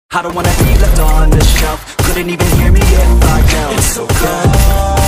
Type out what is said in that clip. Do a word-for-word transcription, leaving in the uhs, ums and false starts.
I don't wanna be left on the shelf. Couldn't even hear me if I yelled. It's so good.